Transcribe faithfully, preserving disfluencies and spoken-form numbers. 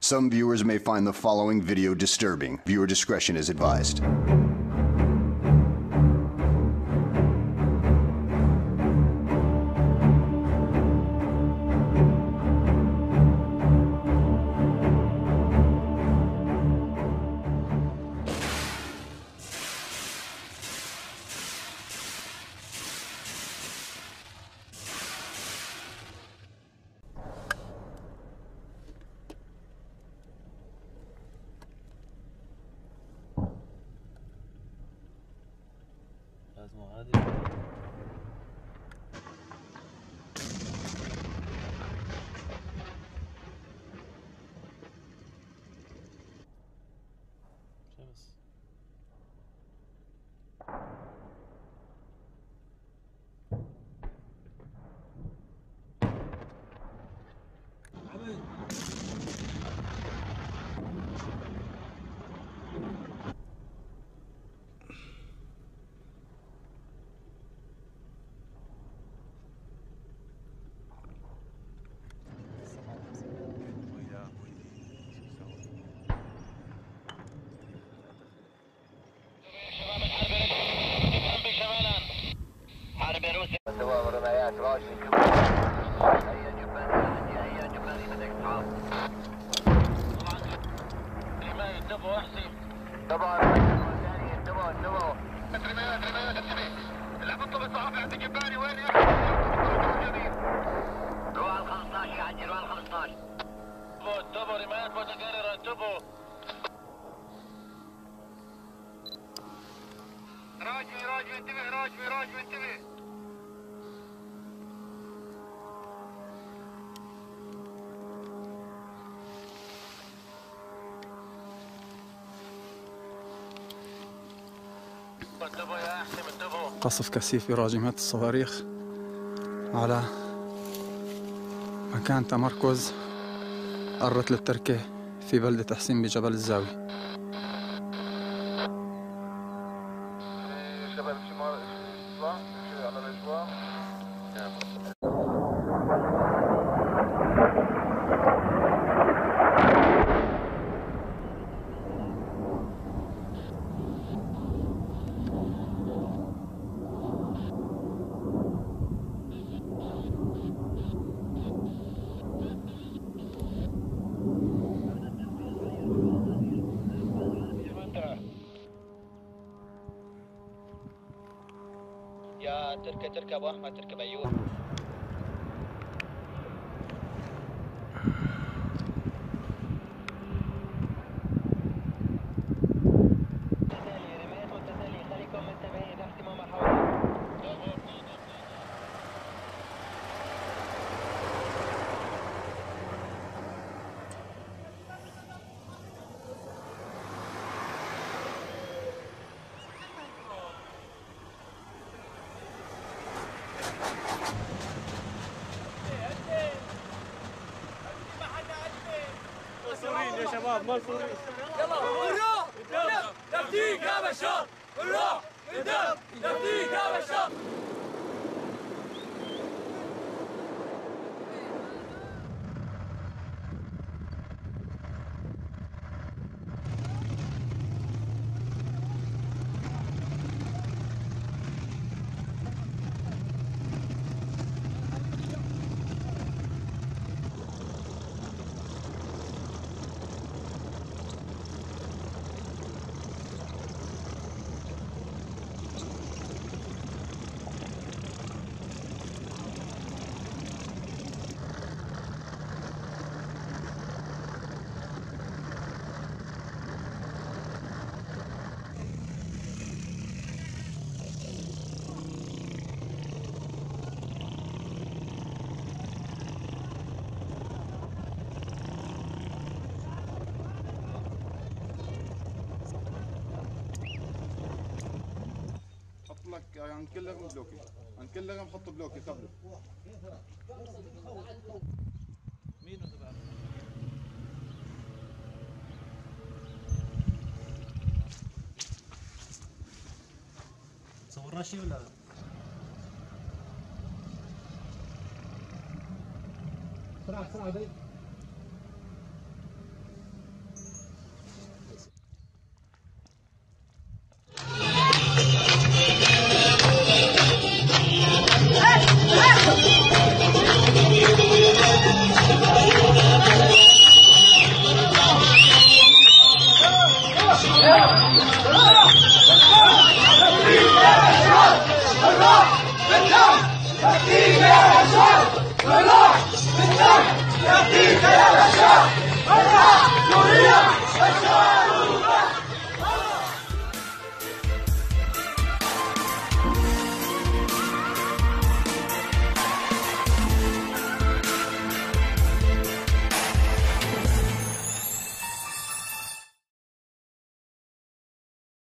Some viewers may find the following video disturbing. Viewer discretion is advised. قصف كثيف براجمات الصواريخ على مكان تمركز الرتل التركي في بلدة حسين بجبل الزاوية. يا تركب تركب واحمد تركب ايوب. منصورين يلا نروح نفديك يا بشار نروح ندم نفديك يا بشار. لك عن كل رقم بلوكي، عن كل رقم حط بلوكي قبله. مين تبع؟ صورنا شيء ولا لا؟ بسرعة بسرعة يفديك يا بشار بالروح بالدم يفديك يا بشار بالروح سوريا بشار